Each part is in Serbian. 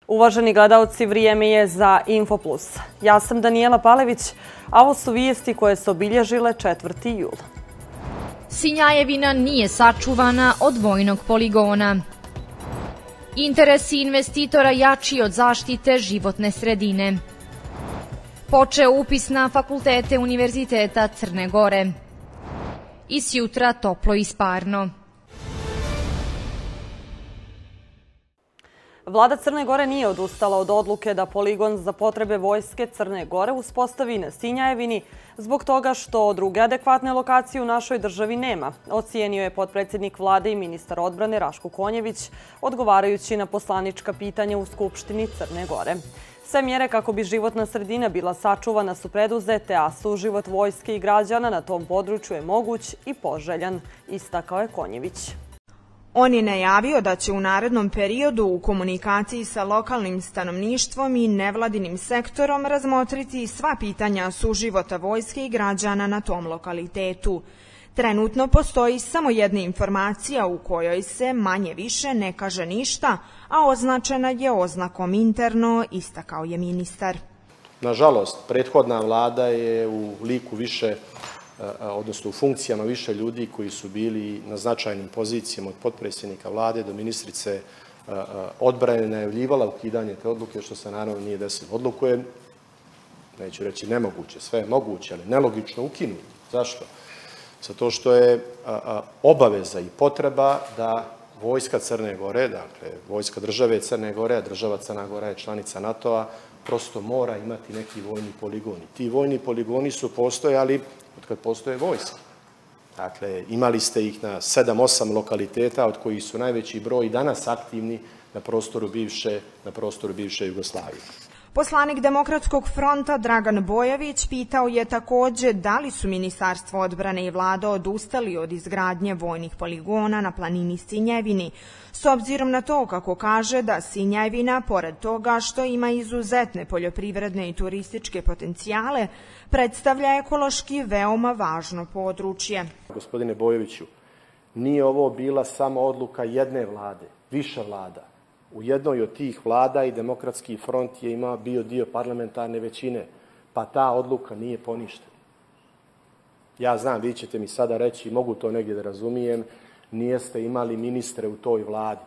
Uvaženi gledalci, vrijeme je za Infoplus. Ja sam Danijela Palević, a ovo su vijesti koje su obilježile 4. jul. Sinjajevina nije sačuvana od vojnog poligona. Interesi investitora jači od zaštite životne sredine. Počeo upis na fakultete Univerziteta Crne Gore. I sjutra toplo i sparno. Vlada Crne Gore nije odustala od odluke da poligon za potrebe vojske Crne Gore uspostavi na Sinjajevini zbog toga što druge adekvatne lokacije u našoj državi nema, ocijenio je potpredsjednik vlade i ministar odbrane Raško Konjević, odgovarajući na poslanička pitanja u Skupštini Crne Gore. Sve mjere kako bi životna sredina bila sačuvana su preduzete, a suživot vojske i građana na tom području je moguć i poželjan, istakao je Konjević. On je najavio da će u narednom periodu u komunikaciji sa lokalnim stanovništvom i nevladinim sektorom razmotriti sva pitanja suživota vojske i građana na tom lokalitetu. Trenutno postoji samo jedna informacija u kojoj se manje više ne kaže ništa, a označena je oznakom interno, istakao je ministar. Nažalost, prethodna vlada je u liku više, odnosno u funkcijama više ljudi koji su bili na značajnim pozicijama od potpredsjednika vlade do ministrice odbrane najavljivala ukidanje te odluke, što se naravno nije desilo. Odluku je, neću reći nemoguće, sve je moguće, ali nelogično ukinuti. Zašto? Zato što je obaveza i potreba da vojska Crne Gore, dakle vojska države Crne Gore, a država Crna Gora je članica NATO-a, prosto mora imati neki vojni poligoni. Ti vojni poligoni su postojali od kad postoje vojska. Dakle, imali ste ih na 7-8 lokaliteta, od kojih su najveći broj i danas aktivni na prostoru bivše Jugoslavije. Poslanik Demokratskog fronta Dragan Bojović pitao je također da li su Ministarstvo odbrane i vlada odustali od izgradnje vojnih poligona na planini Sinjevini, s obzirom na to, kako kaže, da Sinjevina, pored toga što ima izuzetne poljoprivredne i turističke potencijale, predstavlja ekološki veoma važno područje. Gospodine Bojoviću, nije ovo bila samo odluka jedne vlade, više vlada. U jednoj od tih vlada i Demokratski front je bio dio parlamentarne većine, pa ta odluka nije poništena. Ja znam, vi ćete mi sada reći, mogu to negdje da razumijem, nijeste imali ministre u toj vladi.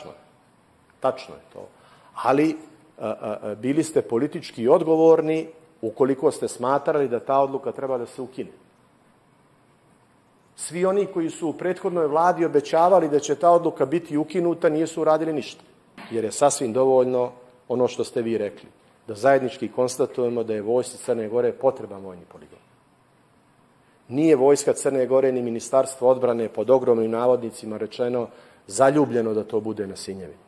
Tačno je to. Ali bili ste politički odgovorni ukoliko ste smatrali da ta odluka treba da se ukine. Svi oni koji su u prethodnoj vladi obećavali da će ta odluka biti ukinuta nisu uradili ništa. Jer je sasvim dovoljno ono što ste vi rekli, da zajednički konstatujemo da je vojsci Crne Gore potreban vojni poligon. Nije vojska Crne Gore ni Ministarstvo odbrane, pod ogromnim navodnicima rečeno, zaljubljeno da to bude na Sinjevini.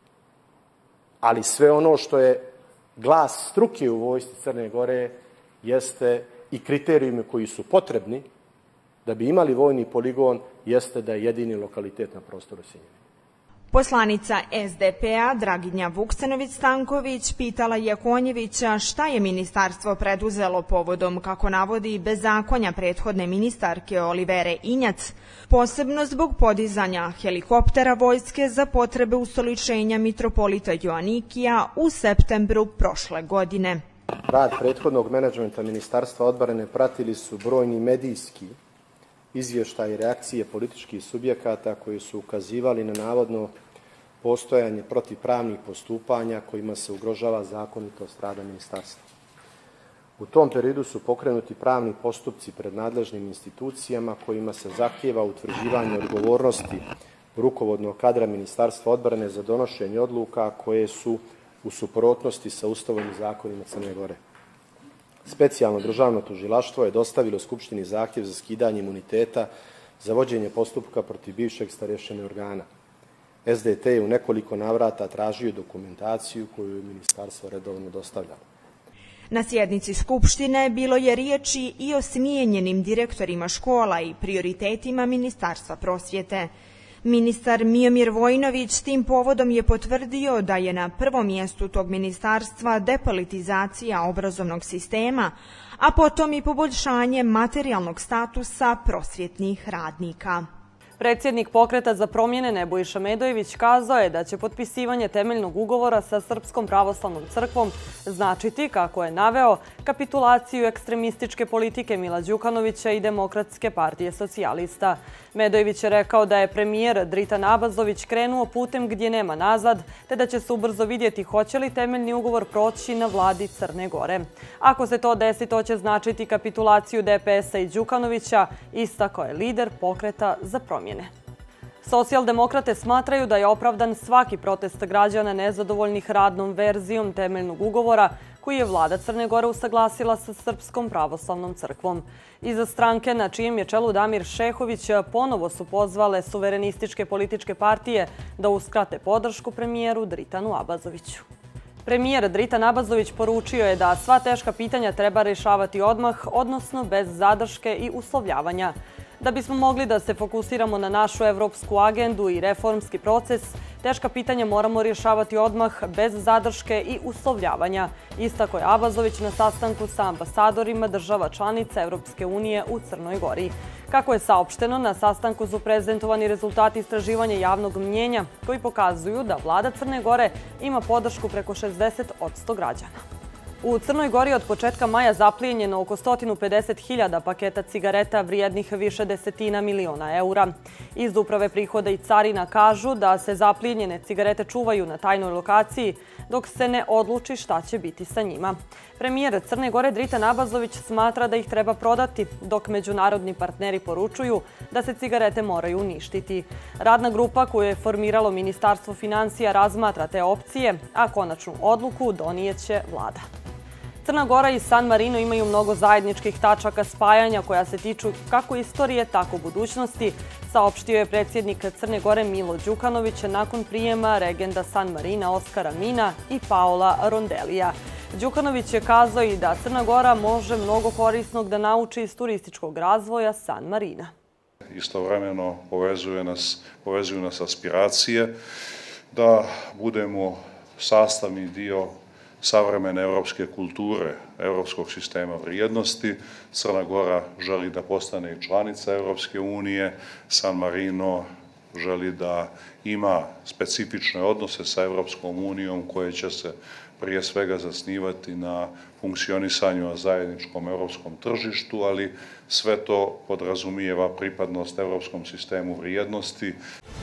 Ali sve ono što je glas struke u vojsci Crne Gore jeste i kriterijumi koji su potrebni da bi imali vojni poligon, jeste da je jedini lokalitet na prostoru Sinjevine. Poslanica SDP-a Draginja Vuksanović-Stanković pitala je Konjevića šta je ministarstvo preduzelo povodom, kako navodi, bezakonja prethodne ministarke Olivere Injac, posebno zbog podizanja helikoptera vojske za potrebe ustoličenja mitropolita Joanikija u septembru prošle godine. Rad prethodnog menadžmenta Ministarstva odbrane pratili su brojni medijski izvještaj i reakcije političkih subjekata koji su ukazivali na navodno postojanje protivpravnih postupanja kojima se ugrožava zakonitost rada ministarstva. U tom periodu su pokrenuti pravni postupci pred nadležnim institucijama kojima se zahtijeva utvrđivanje odgovornosti rukovodnog kadra Ministarstva odbrane za donošenje odluka koje su u suprotnosti sa Ustavom i zakonima Crne Gore. Specijalno državno tužilaštvo je dostavilo Skupštini zahtjev za skidanje imuniteta za vođenje postupka protiv bivšeg starješine organa. SDT je u nekoliko navrata tražio dokumentaciju koju je ministarstvo redovno dostavljalo. Na sjednici Skupštine bilo je riječi i o smijenjenim direktorima škola i prioritetima Ministarstva prosvjete. Ministar Miomir Vojnović tim povodom je potvrdio da je na prvom mjestu tog ministarstva depolitizacija obrazovnog sistema, a potom i poboljšanje materijalnog statusa prosvjetnih radnika. Predsjednik Pokreta za promjene Nebojša Medojević kazao je da će potpisivanje temeljnog ugovora sa Srpskom pravoslavnom crkvom značiti, kako je naveo, kapitulaciju ekstremističke politike Mila Đukanovića i Demokratske partije socijalista. Medojević je rekao da je premijer Dritan Abazović krenuo putem gdje nema nazad, te da će se ubrzo vidjeti hoće li temeljni ugovor proći na vladi Crne Gore. Ako se to desi, to će značiti kapitulaciju DPS-a i Đukanovića, istakao je lider Pokreta za promjene. Socijaldemokrate smatraju da je opravdan svaki protest građana nezadovoljnih radnom verzijom temeljnog ugovora koji je vlada Crne Gore usaglasila sa Srpskom pravoslavnom crkvom. Iza stranke, na čijem je čelu Damir Šehović, ponovo su pozvale suverenističke političke partije da uskrate podršku premijeru Dritanu Abazoviću. Premijer Dritan Abazović poručio je da sva teška pitanja treba rješavati odmah, odnosno bez zadrške i uslovljavanja. Da bismo mogli da se fokusiramo na našu evropsku agendu i reformski proces, teška pitanja moramo rješavati odmah, bez zadrške i uslovljavanja, istakao je Abazović na sastanku sa ambasadorima država članica Evropske unije u Crnoj Gori. Kako je saopšteno, na sastanku su prezentovani rezultati istraživanja javnog mnjenja koji pokazuju da vlada Crne Gore ima podršku preko 60% građana. U Crnoj Gori od početka maja zaplijenjeno oko 150.000 paketa cigareta vrijednih više desetina miliona eura. Iz Uprave prihoda i carina kažu da se zaplijenjene cigarete čuvaju na tajnoj lokaciji dok se ne odluči šta će biti sa njima. Premijer Crne Gore Dritan Abazović smatra da ih treba prodati, dok međunarodni partneri poručuju da se cigarete moraju uništiti. Radna grupa koju je formiralo Ministarstvo finansija razmatra te opcije, a konačnu odluku donijeće vlada. Crna Gora i San Marino imaju mnogo zajedničkih tačaka spajanja koja se tiču kako istorije, tako budućnosti, saopštio je predsjednik Crne Gore Milo Đukanović nakon prijema regenda San Marina Oskara Mina i Paola Rondelija. Đukanović je kazao i da Crna Gora može mnogo korisnog da nauči iz turističkog razvoja San Marina. Istovremeno povezuju nas aspiracije da budemo sastavni dio savremene evropske kulture, evropskog sistema vrijednosti. Crna Gora želi da postane i članica Evropske unije, San Marino želi da ima specifične odnose sa Evropskom unijom koje će se prije svega zasnivati na funkcionisanju na zajedničkom evropskom tržištu, ali sve to podrazumijeva pripadnost evropskom sistemu vrijednosti.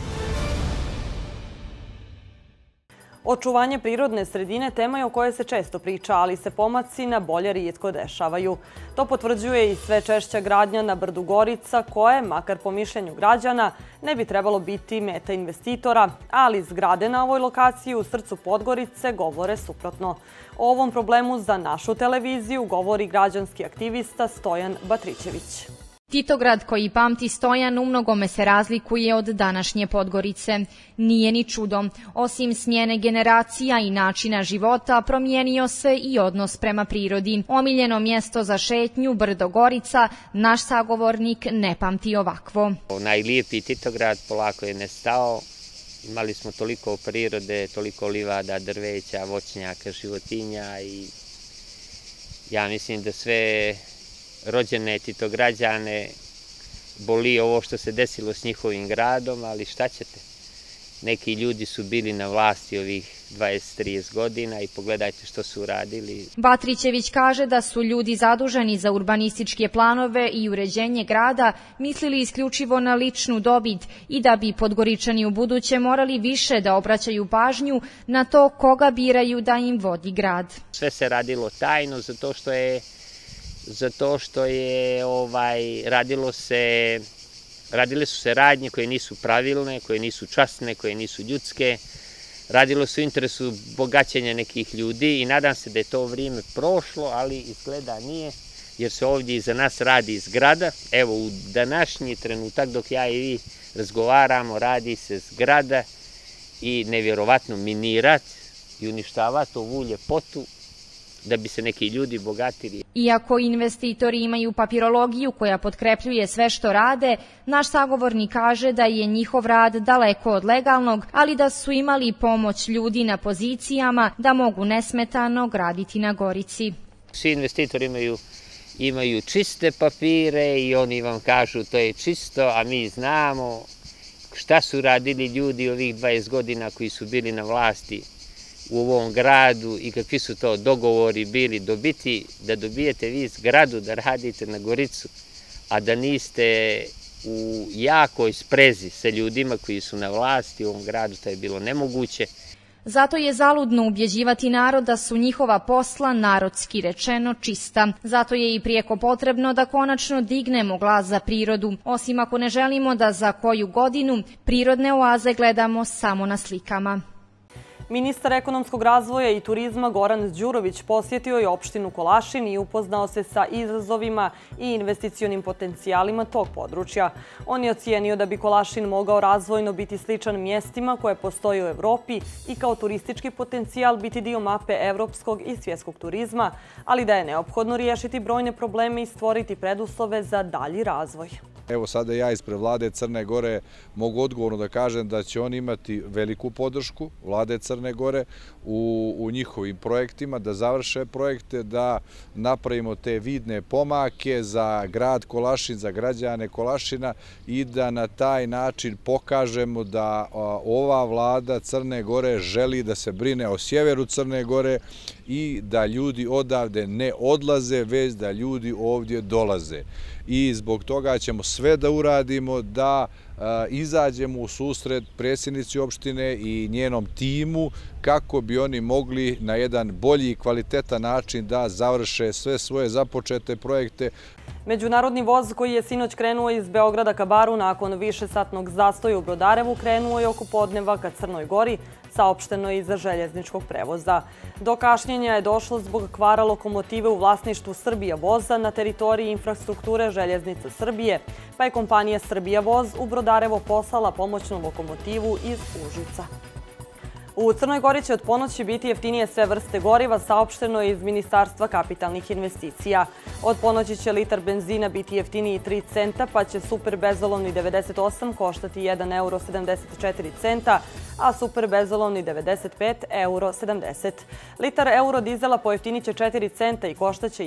Očuvanje prirodne sredine tema je o kojoj se često priča, ali se pomaci na bolje rijetko dešavaju. To potvrđuje i sve češća gradnja na brdu Gorica, koje, makar po mišljenju građana, ne bi trebalo biti meta investitora, ali zgrade na ovoj lokaciji u srcu Podgorice govore suprotno. O ovom problemu za našu televiziju govori građanski aktivista Stojan Batrićević. Titograd koji pamti Stojan u mnogome se razlikuje od današnje Podgorice. Nije ni čudo. Osim smjene generacija i načina života, promijenio se i odnos prema prirodi. Omiljeno mjesto za šetnju, brdo Gorica, naš sagovornik ne pamti ovakvo. Najlijepiji Titograd polako je nestao. Imali smo toliko prirode, toliko livada, drveća, voćnjaka, životinja i ja mislim da sve rođene Titograđane boli ovo što se desilo s njihovim gradom, ali šta ćete? Neki ljudi su bili na vlasti ovih 20-30 godina i pogledajte što su uradili. Batrićević kaže da su ljudi zaduženi za urbanističke planove i uređenje grada mislili isključivo na ličnu dobit i da bi Podgoričani u buduće morali više da obraćaju pažnju na to koga biraju da im vodi grad. Sve se radilo tajno zato što je radile su se radnje koje nisu pravilne, koje nisu časne, koje nisu ljudske. Radilo se u interesu bogaćenja nekih ljudi i nadam se da je to vrijeme prošlo, ali izgleda nije, jer se ovdje iza nas radi zgrada. Evo, u današnji trenutak dok ja i vi razgovaramo, radi se zgrada i nevjerovatno minirat i uništavati ovu ljepotu da bi se neki ljudi bogatili. Iako investitori imaju papirologiju koja potkrepljuje sve što rade, naš sagovornik kaže da je njihov rad daleko od legalnog, ali da su imali pomoć ljudi na pozicijama da mogu nesmetano graditi na Gorici. Svi investitori imaju čiste papire i oni vam kažu to je čisto, a mi znamo šta su radili ljudi ovih 20 godina koji su bili na vlasti u ovom gradu i kakvi su to dogovori bili da dobijete vi zgradu da radite na Goricu, a da niste u jakoj sprezi sa ljudima koji su na vlasti u ovom gradu, to je bilo nemoguće. Zato je zaludno ubjeđivati narod da su njihova posla, narodski rečeno, čista. Zato je i prijeko potrebno da konačno dignemo glas za prirodu, osim ako ne želimo da za koju godinu prirodne oaze gledamo samo na slikama. Ministar ekonomskog razvoja i turizma Goran Đurović posjetio je opštinu Kolašin i upoznao se sa izazovima i investicionim potencijalima tog područja. On je ocijenio da bi Kolašin mogao razvojno biti sličan mjestima koje postoje u Evropi i kao turistički potencijal biti dio mape evropskog i svjetskog turizma, ali da je neophodno riješiti brojne probleme i stvoriti preduslove za dalji razvoj. Evo sada ja ispred vlade Crne Gore mogu odgovorno da kažem da će oni imati veliku podršku vlade Crne Gore u njihovim projektima, da završe projekte, da napravimo te vidne pomake za grad Kolašin, za građane Kolašina i da na taj način pokažemo da ova vlada Crne Gore želi da se brine o sjeveru Crne Gore i da ljudi odavde ne odlaze, već da ljudi ovdje dolaze. I zbog toga ćemo sve da uradimo da izađemo u susret predsjednici opštine i njenom timu kako bi oni mogli na jedan bolji i kvalitetan način da završe sve svoje započete projekte. Međunarodni voz koji je sinoć krenuo iz Beograda ka Baru nakon višesatnog zastoja u Brodarevu krenuo je oko podneva ka Crnoj Gori, saopšteno je iza željezničkog prevoza. Do kašnjenja je došlo zbog kvara lokomotive u vlasništvu Srbija voza na teritoriji infrastrukture Željeznica Srbije, pa je kompanija Srbija voz u Brodarevo poslala pomoćnu lokomotivu iz Užica. U Crnoj Gori će od ponoći biti jeftinije sve vrste goriva, saopšteno je iz Ministarstva kapitalnih investicija. Od ponoći će litar benzina biti jeftiniji 3 centa, pa će super bezolovni 98 koštati 1,74 euro, a super bezolovni 95 €70. Litar eurodizela pojeftinit će 4 centa i koštaće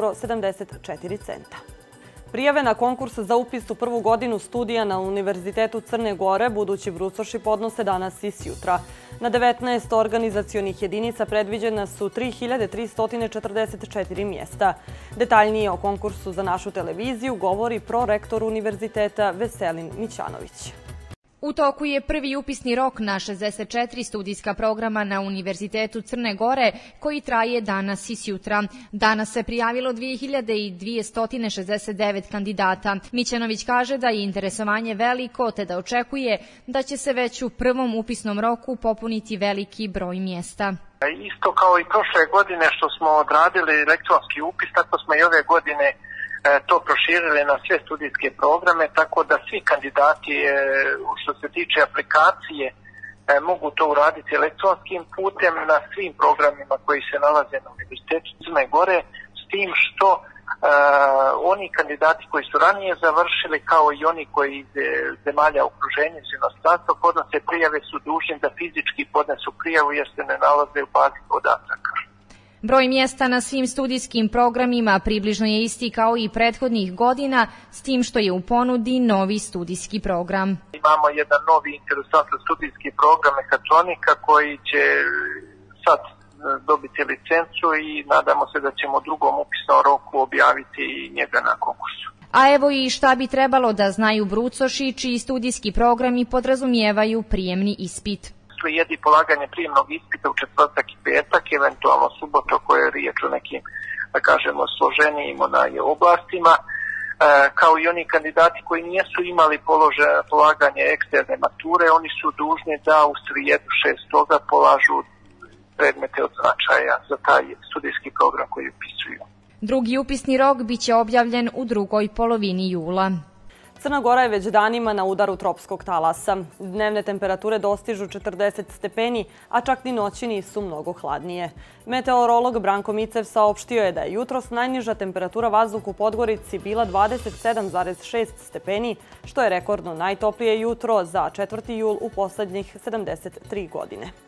1,74 euro. Prijave na konkurs za upis u prvu godinu studija na Univerzitetu Crne Gore budući brucoši podnose danas i sjutra. Na 19 organizacionih jedinica predviđena su 3344 mjesta. Detaljnije o konkursu za našu televiziju govori prorektor univerziteta Veselin Mićanović. U toku je prvi upisni rok na 64 studijska programa na Univerzitetu Crne Gore, koji traje danas i sjutra. Danas se prijavilo 2269 kandidata. Mićanović kaže da je interesovanje veliko, te da očekuje da će se već u prvom upisnom roku popuniti veliki broj mjesta. Isto kao i prošle godine što smo odradili elektronski upis, tako smo i ove godine to proširili na sve studijske programe, tako da svi kandidati što se tiče aplikacije mogu to uraditi elektronskim putem na svim programima koji se nalaze na Univerzitetu Crne Gore, s tim što oni kandidati koji su ranije završili, kao i oni koji iz zemalja okruženja iz inostranstva podnose prijave, su dužni da fizički podnesu prijavu jer se ne nalaze u bazi podataka. Broj mjesta na svim studijskim programima približno je isti kao i prethodnih godina, s tim što je u ponudi novi studijski program. Imamo jedan novi interesantan studijski program mehatronika koji će sad dobiti licencu i nadamo se da ćemo u drugom upisnom roku objaviti njega na konkursu. A evo i šta bi trebalo da znaju brucoši čiji studijski programi podrazumijevaju prijemni ispit. Slijedi polaganje prijemnog ispita u četvrtak i petak, eventualno subotu koje je riječ o nekim, da kažemo, složenijim oblastima, kao i oni kandidati koji nisu imali polaganje eksterne mature, oni su dužni da u srijedu 6. polažu predmete od značaja za taj studijski program koji upisuju. Drugi upisni rok biće objavljen u drugoj polovini jula. Crna Gora je već danima na udaru tropskog talasa. Dnevne temperature dostižu 40 stepeni, a čak ni noći nisu mnogo hladnije. Meteorolog Branko Micev saopštio je da je jutros najniža temperatura vazduha u Podgorici bila 27,6 stepeni, što je rekordno najtoplije jutro za 4. jul u poslednjih 73 godine.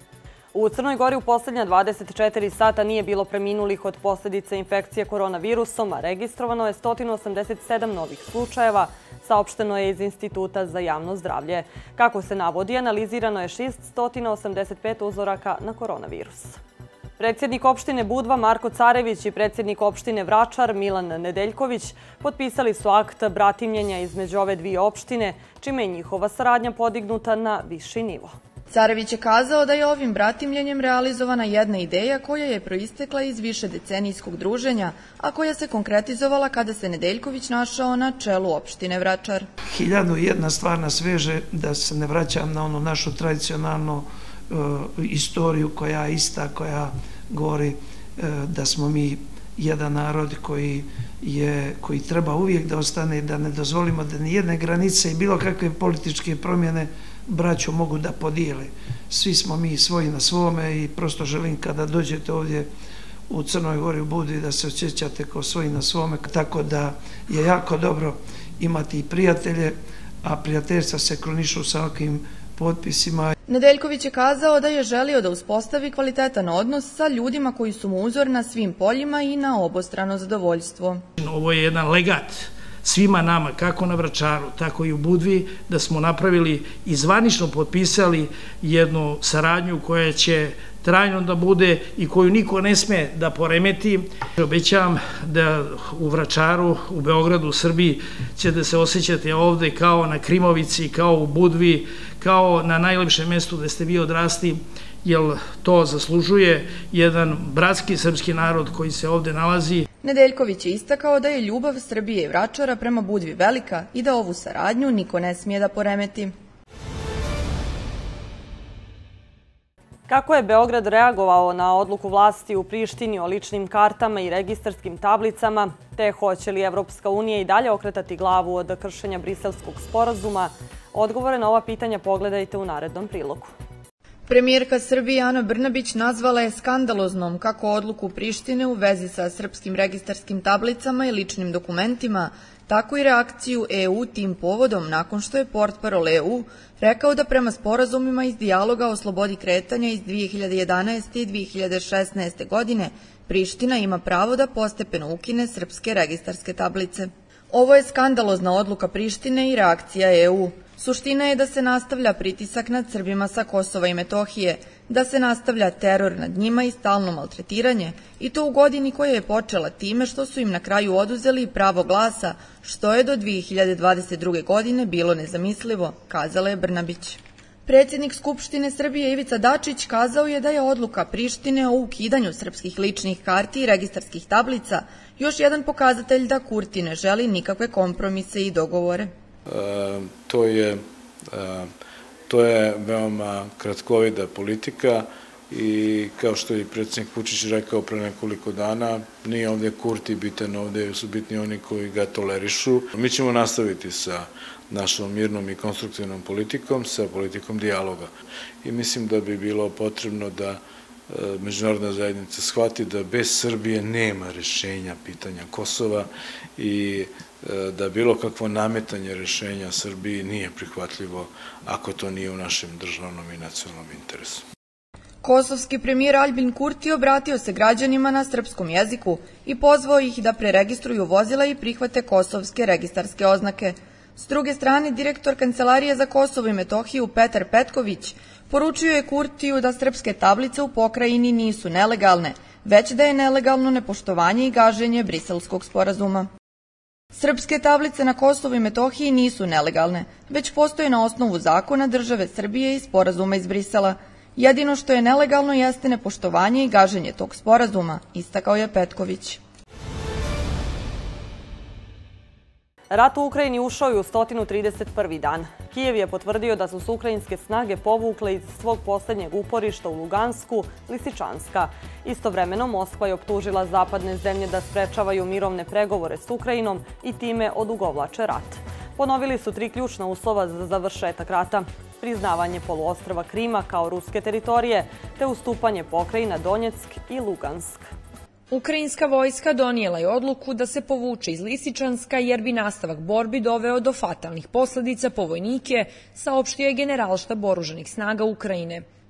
U Crnoj Gori u posljednja 24 sata nije bilo preminulih od posljedice infekcije koronavirusom, a registrovano je 187 novih slučajeva, saopšteno je iz Instituta za javno zdravlje. Kako se navodi, analizirano je 685 uzoraka na koronavirus. Predsjednik opštine Budva Marko Carević i predsjednik opštine Vračar Milan Nedeljković potpisali su akt bratimljenja između ove dvije opštine, čime je njihova saradnja podignuta na viši nivo. Carević je kazao da je ovim bratimljenjem realizovana jedna ideja koja je proistekla iz višedecenijskog druženja, a koja se konkretizovala kada se Nedeljković našao na čelu opštine Vračar. 1001 stvar nas veže, da se ne vraćam na onu našu tradicionalnu istoriju koja je ista, koja govori da smo mi jedan narod koji treba uvijek da ostane, da ne dozvolimo da ni jedne granice i bilo kakve političke promjene braću mogu da podijele. Svi smo mi svoji na svome i prosto želim kada dođete ovdje u Crnoj Gori u Budvi da se osjećate kao svoji na svome, tako da je jako dobro imati i prijatelje, a prijateljstva se kronišu sa ovakvim potpisima. Nedeljković je kazao da je želio da uspostavi kvalitetan odnos sa ljudima koji su mu uzor na svim poljima i na obostrano zadovoljstvo. Ovo je jedan legat svima nama, kako na Vračaru, tako i u Budvi, da smo napravili i zvanično potpisali jednu saradnju koja će trajno da bude i koju niko ne sme da poremeti. Obećavam da u Vračaru, u Beogradu, u Srbiji će da se osjećate ovde kao na Krimovici, kao u Budvi, kao na najlepšem mestu gde ste vi odrasli, jer to zaslužuje jedan bratski srpski narod koji se ovde nalazi. Nedeljković je istakao da je ljubav Srbije i Vračara prema Budvi velika i da ovu saradnju niko ne smije da poremeti. Kako je Beograd reagovao na odluku vlasti u Prištini o ličnim kartama i registarskim tablicama, te hoće li Evropska unija i dalje okretati glavu od kršenja Briselskog sporazuma, odgovore na ova pitanja pogledajte u narednom prilogu. Premijerka Srbije Ana Brnabić nazvala je skandaloznom kako odluku Prištine u vezi sa srpskim registarskim tablicama i ličnim dokumentima, tako i reakciju EU tim povodom nakon što je portparol EU rekao da prema sporazumima iz dijaloga o slobodi kretanja iz 2011. i 2016. godine Priština ima pravo da postepeno ukine srpske registarske tablice. Ovo je skandalozna odluka Prištine i reakcija EU. Suština je da se nastavlja pritisak nad Srbima sa Kosova i Metohije, da se nastavlja teror nad njima i stalno maltretiranje, i to u godini koja je počela time što su im na kraju oduzeli pravo glasa, što je do 2022. godine bilo nezamislivo, kazala je Brnabić. Predsjednik Skupštine Srbije Ivica Dačić kazao je da je odluka Prištine o ukidanju srpskih ličnih karti i registarskih tablica još jedan pokazatelj da Kurti ne želi nikakve kompromise i dogovore. To je veoma kratkovida politika i kao što je predsjednik Vučić rekao pre nekoliko dana, nije ovdje Kurti bitan, ovdje su bitni oni koji ga tolerišu. Mi ćemo nastaviti sa našom mirnom i konstruktivnom politikom, sa politikom dijaloga. I mislim da bi bilo potrebno da međunarodna zajednica shvati da bez Srbije nema rešenja pitanja Kosova i da bilo kakvo nametanje rešenja Srbiji nije prihvatljivo ako to nije u našem državnom i nacionalnom interesu. Kosovski premijer Aljbin Kurti obratio se građanima na srpskom jeziku i pozvao ih da preregistruju vozila i prihvate kosovske registarske oznake. S druge strane, direktor Kancelarije za Kosovo i Metohiju Petar Petković poručio je Kurtiju da srpske tablice u pokrajini nisu nelegalne, već da je nelegalno nepoštovanje i gaženje Briselskog sporazuma. Srpske tablice na Kosovu i Metohiji nisu nelegalne, već postoje na osnovu zakona države Srbije i sporazuma iz Brisela. Jedino što je nelegalno jeste nepoštovanje i gaženje tog sporazuma, istakao je Petković. Rat u Ukrajini ušao je u 131. dan. Kijev je potvrdio da su se ukrajinske snage povukle iz svog posljednjeg uporišta u Lugansku, Lisičanska. Istovremeno, Moskva je optužila zapadne zemlje da sprečavaju mirovne pregovore s Ukrajinom i time odugovlače rat. Ponovili su 3 ključna uslova za završetak rata: priznavanje poluostrva Krima kao ruske teritorije, te ustupanje pokrajina Donjeck i Lugansk. Ukrajinska vojska donijela je odluku da se povuče iz Lisičanska jer bi nastavak borbi doveo do fatalnih posledica po vojnike, saopštio je Generalštab oružanih snaga Ukrajine.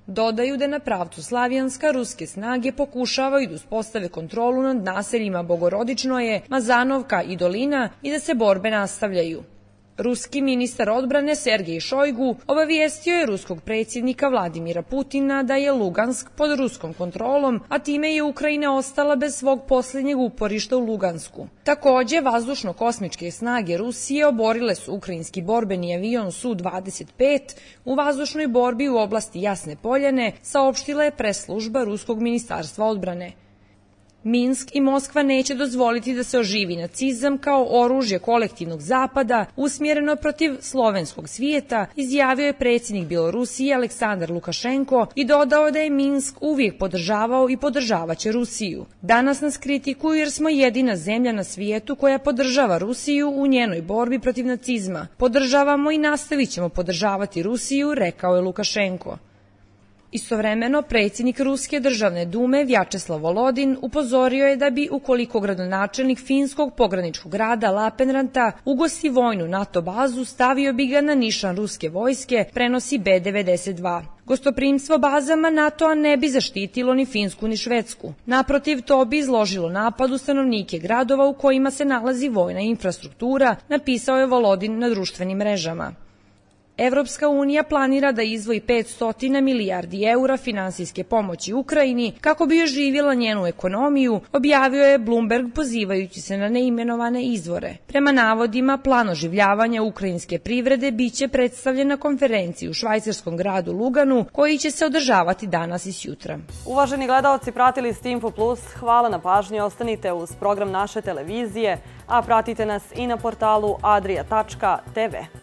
Dodaju da na pravcu Slavjanska ruske snage pokušavaju da uspostave kontrolu nad naseljima Bogorodičnoje, Mazanovka i Dolina i da se borbe nastavljaju. Ruski ministar odbrane Sergej Šojgu obavijestio je ruskog predsjednika Vladimira Putina da je Lugansk pod ruskom kontrolom, a time je Ukrajina ostala bez svog posljednjeg uporišta u Lugansku. Takođe, vazdušno-kosmičke snage Rusije oborile su ukrajinski borbeni avion Su-25 u vazdušnoj borbi u oblasti Jasne Poljane, saopštila je press-služba Ruskog ministarstva odbrane. Minsk i Moskva neće dozvoliti da se oživi nacizam kao oružje kolektivnog zapada usmjereno protiv slovenskog svijeta, izjavio je predsjednik Bjelorusije Aleksandar Lukašenko i dodao da je Minsk uvijek podržavao i podržavaće Rusiju. Danas nas kritikuju jer smo jedina zemlja na svijetu koja podržava Rusiju u njenoj borbi protiv nacizma. Podržavamo i nastavit ćemo podržavati Rusiju, rekao je Lukašenko. Istovremeno, predsjednik Ruske državne dume Vjačeslav Volodin upozorio je da bi, ukoliko gradonačelnik finskog pograničkog grada Lapenranta ugosti vojnu NATO bazu, stavio bi ga na nišan ruske vojske, prenosi B92. Gostoprimstvo bazama NATO-a ne bi zaštitilo ni Finsku ni Švedsku. Naprotiv, to bi izložilo napadu stanovnike gradova u kojima se nalazi vojna infrastruktura, napisao je Volodin na društvenim mrežama. Evropska unija planira da izdvoji 500 milijardi eura finansijske pomoći Ukrajini kako bi oživjela njenu ekonomiju, objavio je Bloomberg pozivajući se na neimenovane izvore. Prema navodima, plan oživljavanja ukrajinske privrede biće predstavljen na konferenciji u švajcarskom gradu Luganu, koji će se održavati danas i sjutra. Uvaženi gledaoci, pratili ste Info Plus. Hvala na pažnji, ostanite uz program naše televizije, a pratite nas i na portalu adria.tv.